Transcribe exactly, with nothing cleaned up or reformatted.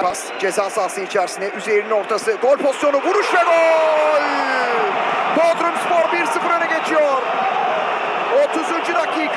Pas ceza sahası içerisinde, üzerinin ortası, gol pozisyonu, vuruş ve gol! Bodrumspor bir sıfır öne geçiyor. otuzuncu dakika.